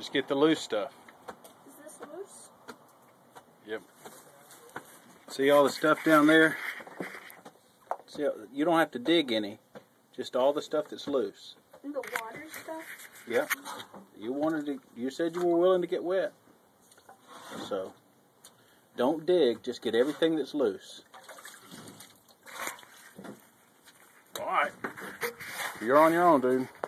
Just get the loose stuff. Is this loose? Yep. See all the stuff down there? See, you don't have to dig any. Just all the stuff that's loose. And the water stuff? Yep. You said you were willing to get wet. So, don't dig, just get everything that's loose. Alright. You're on your own, dude.